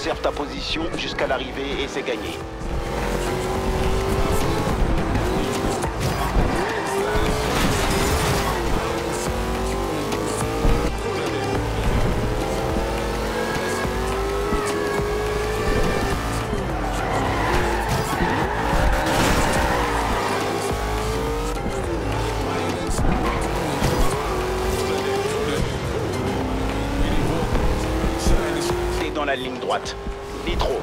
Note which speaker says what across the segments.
Speaker 1: Conserve ta position jusqu'à l'arrivée et c'est gagné. T'es dans la ligne droite. Ni trop.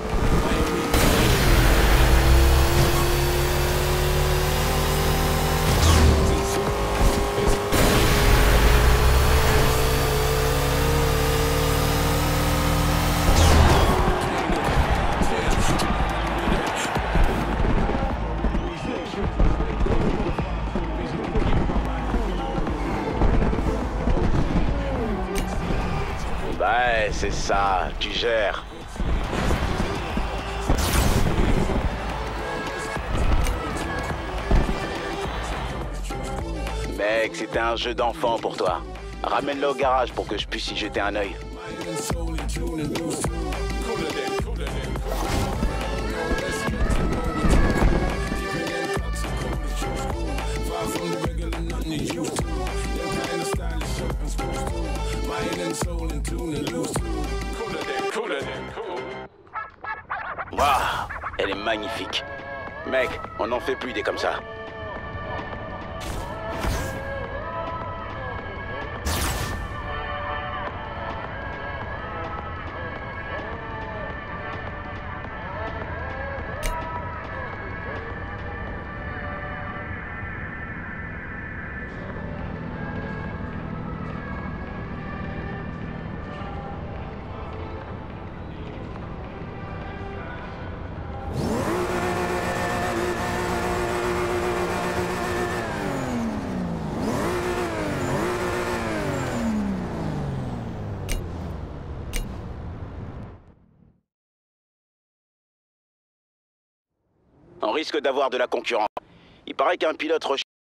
Speaker 1: Ouais, c'est ça, tu gères. Mec, c'était un jeu d'enfant pour toi. Ramène-le au garage pour que je puisse y jeter un œil. Waouh, elle est magnifique. Mec, on n'en fait plus des comme ça. On risque d'avoir de la concurrence. Il paraît qu'un pilote recherche